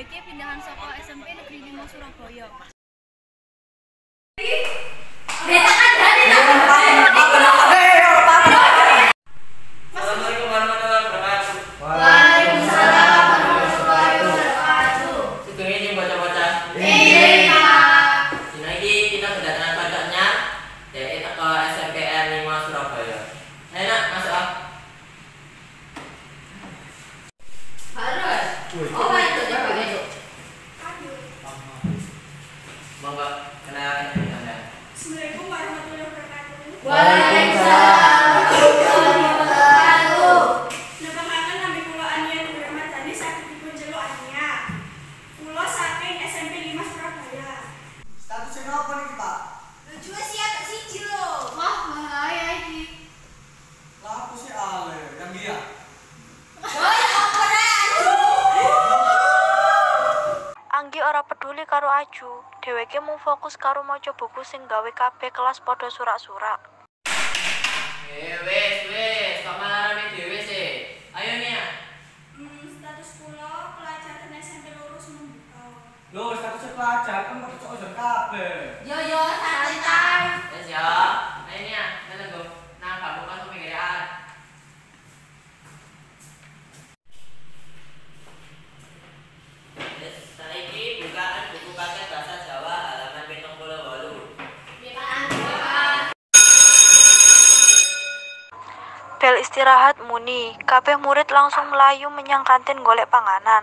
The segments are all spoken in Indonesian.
iki pindahan saka SMP Negeri 5 Surabaya. Assalamualaikum warahmatullahi wabarakatuh. Waalaikumsalam warahmatullahi wabarakatuh. Sugeng iki bocah-bocah. Iya, Pak. Dina iki kita kedatangan pojoknya dari teko SMPN 5 Surabaya. Ayo nak masuk ah. Harus. Oh, itu dia begitu. Monggo kenalkan diri Anda. Assalamualaikum warahmatullahi wabarakatuh. Waalaikumsalam warahmatullahi wabarakatuh. Namakan nami kula Ania Nur Ramadhani saking Diponjelo Ania. Kula saking SMP 5 Surabaya. Statusnya apa nih Pak? Lucu sih agak siji lho. Wah, bahaya iki. Lah aku sih Ale, yang dia. Anggi ora peduli karo Aju, dheweke mung fokus karo maca buku sing gawe kabeh kelas padha surak-surak. Wes, kok malah rame dhewe sih. Ayo Nia. Status kula pelajaran SMP lurus membuka. Loh, statusnya pelajar kan kok cocok ojo kabeh. Yo santai. Wes ya. Ayo Nia, nang go. Nang kamu kan peminggiran. Wes, saiki bukaan buku paket bahasa Jawa halaman 78. Bel istirahat muni, kabeh murid langsung melayu menyang kantin golek panganan.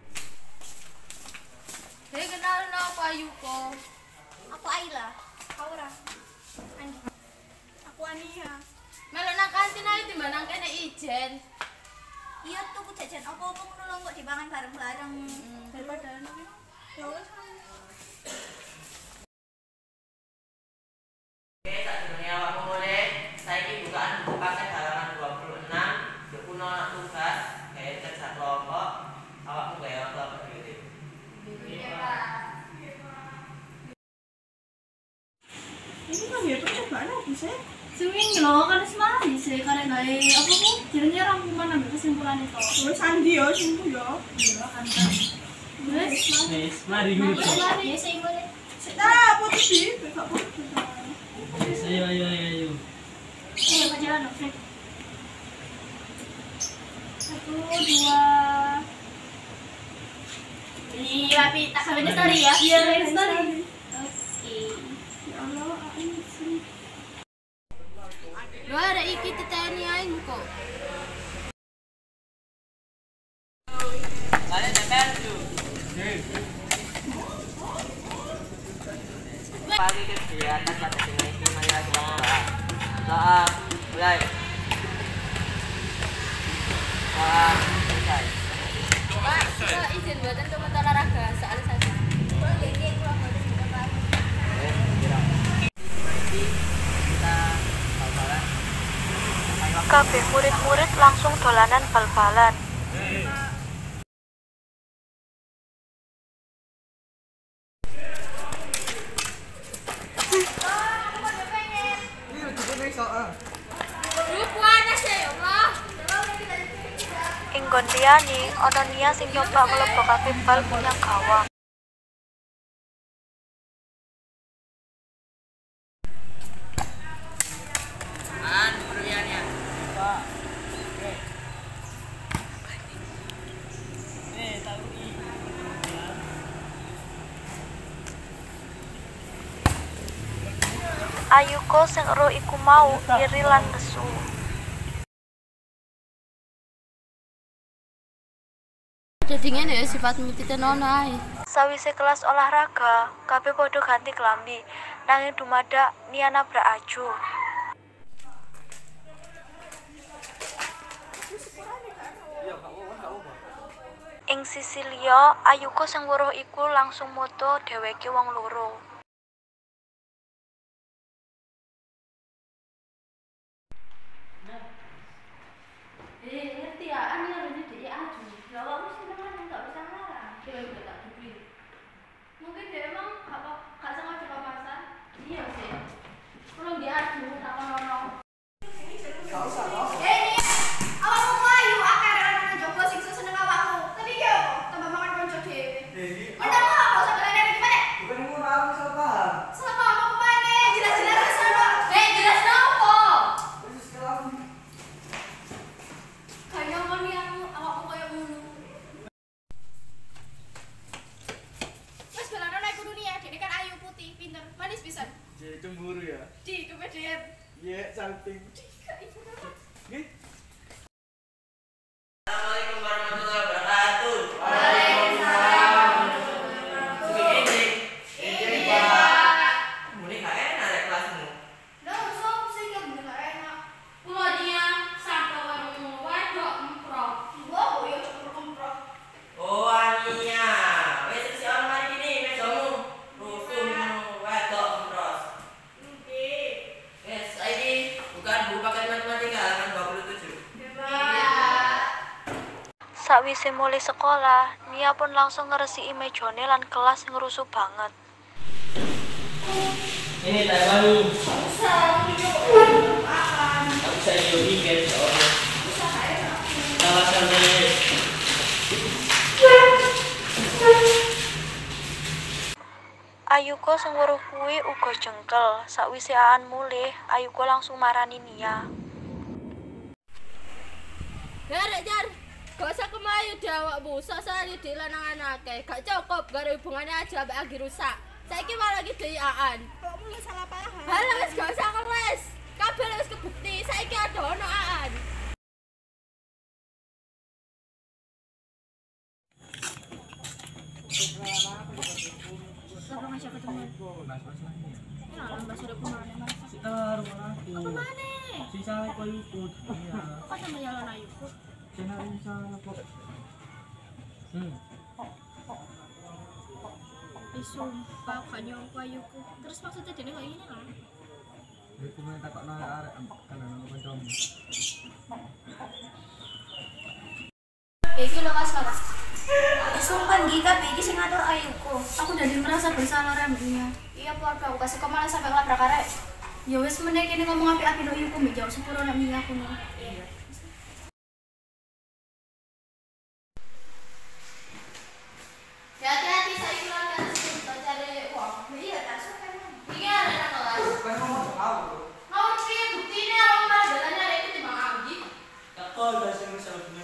Hei, kenalin aku Ayuko. Aku Aila. Aura. Andi. Aku Ania. Melok nang kantin ae timbang nang kene ijen. Iya tuku jajan apa-apa ngono lho kok dipangan bareng-bareng. Daripada nang Ya wis. Oke, tak dengerin awakmu mulai. Saiki bukaan buku paket halaman 26. Yo kuno nak tugas, gawe kerja kelompok. Awakmu gawe kelompok dhewe. Ini kan ya tuh mana bisa? Swing lho, kan wis mari sih karek gawe apa ku? Jenenge rangkuman ambek kesimpulan itu. Wis sandi yo simpu yo. Iya kan. Wes, Wes, mari dulu. wes mari sing ngene. Nah, apa sih? Gak boleh. Ayo. Ayo pacaran dong, Fred. 1, 2. Ini rapi, tak sampai story ya? Iya, story. Oke. Ya Allah, ini sih. Lo ada iki teteni ae kok. Kalian nempel tuh. Pagi kegiatan pada sini Maya Kelompok. Doa mulai. Selesai. Pak, kita izin buatan komentar olahraga soal saja. Kita bal-balan. Kabeh murid-murid langsung dolanan bal-balan. Iya, cukup nih soal. Grup panas ya, ya Allah. Ing nggon liyane ana Nia sing nyoba nglebokake bal menyang gawang. Duriannya. Ayuko sing ero iku mau iri lan nesu. Jadi ngene ya sifatmu titenono ae. Sawise kelas olahraga, kabeh padha ganti klambi. Nanging dumadak Nia nabrak Aju. Ing sisi liya, Ayuko sing weruh iku langsung moto dheweke wong loro. Ngerti ya, ani ada di Aju. Ya Allah, mesti teman enggak bisa ngarang. Dia udah tak dibeli. Mungkin dia emang gak sengaja pemasan. Iya sih. Kalau di Aju tak ono. Gak usah, gak usah. Awakmu ayu akeh ana nang jopo sing seneng awakmu. Tadi ki apa? Tambah mangan konco dhewe. Sakwise mulai sekolah, Nia pun langsung ngeresiki mejane lan kelas ngerusuh banget. Ini tak baru. Usah, Tak usah weekend soalnya. Alasannya. Ayuko sing weruh kuwi uga jengkel. Sakwise Aan mulih, Ayuko langsung marani Nia. Jar, gak usah kemayu deh awakmu. Sosok di lanangan akeh. Gak cukup gara hubungannya aja ambek Agi rusak. Saiki malah lagi deaan. kok mulai salah paham. Halah wis gak usah ngeres. Kabeh wis kebukti. Saiki ada ono Aan. Siapa ngasih ketemuan? Kenalan Mbak sudah kemana? Sekitar rumah aku. Kemana? Sisa aku ikut. Iya. Kok sama jalan Ayuku? Jangan sana kok. Sumpah gak nyongko Ayuku. Terus maksudnya dia kayak gini lah. Aku main takut nolak arek kan nang kancamu. Iki lho Mas. Sumpah Gita, iki sing ngatur Ayuku. Aku jadi merasa bersalah rembunya. Iya keluarga aku kasih kemana sampai ngelabrak arek. Ya wis meneh kene ngomong apik-apik ndo Ayuku mbek jauh sepuro nek minyak aku no. Iya. Hati-hati saya keluar dari sini cari uang. Iya, tak suka emang. Ini ada yang kelas. Kan ngomong tahu. Mau sih buktinya orang malah jalannya ada itu timbang Anggi. Takut bahasa Indonesia.